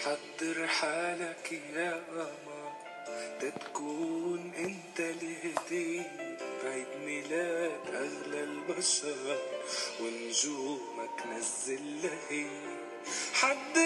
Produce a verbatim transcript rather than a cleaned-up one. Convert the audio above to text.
حضر حالك ياما تتكون انت الهدية، بعيد ميلاد اغلى البشر ونجومك نزل لهي. حضر